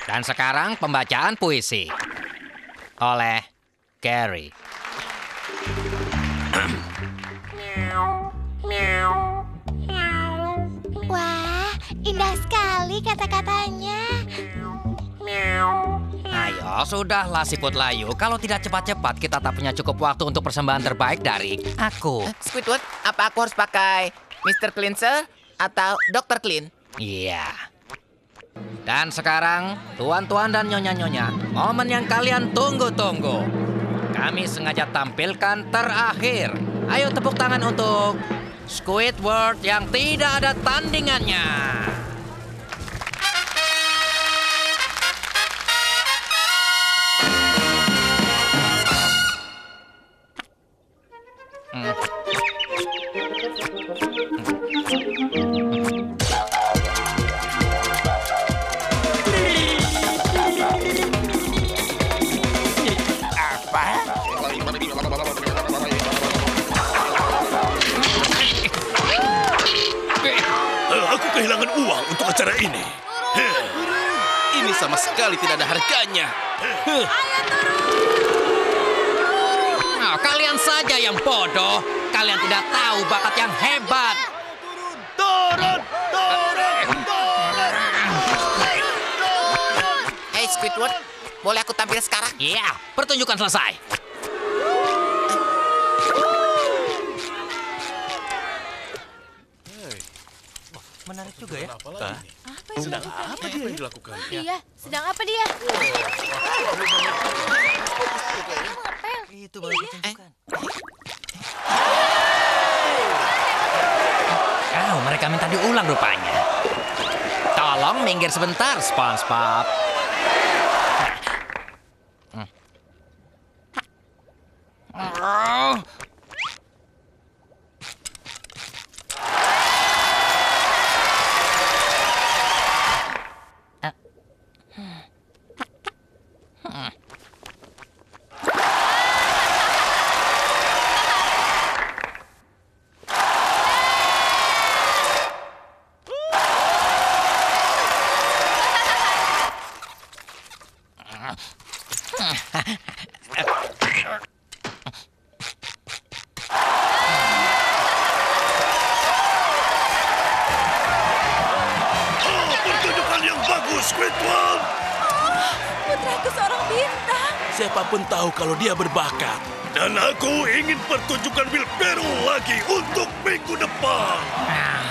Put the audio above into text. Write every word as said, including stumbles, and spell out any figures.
Dan sekarang pembacaan puisi oleh Gary. Wah, indah sekali kata-katanya. Ayo, sudahlah Siput Layu. Kalau tidak cepat-cepat, kita tak punya cukup waktu untuk persembahan terbaik dari aku. Squidward, apa aku harus pakai mister Cleanser atau dokter Clean? Iya. Dan sekarang, tuan-tuan dan nyonya-nyonya, momen yang kalian tunggu-tunggu. Kami sengaja tampilkan terakhir. Ayo tepuk tangan untuk Squidward yang tidak ada tandingannya. Hmm. Aku kehilangan uang untuk acara ini. Ini sama sekali tidak ada harganya. Nah, kalian saja yang bodoh. Kalian tidak tahu bakat yang hebat. Turun! Turun! Turun! Hei Squidward, boleh aku tampil sekarang? Iya, pertunjukan selesai. Menarik juga ya. Apa lagi? Apa yang Sedang dilakukan? apa dia yang dilakukan? Dia, sedang apa dia? Itu baru pertunjukan. Oh, mereka minta diulang rupanya. Tolong minggir sebentar, SpongeBob. Hmm. Oh. Oh, pertunjukan yang bagus, Squidward! Putraku seorang bintang. Siapapun tahu kalau dia berbakat. Dan aku ingin pertunjukan Will Ferrell lagi untuk minggu depan. Ah.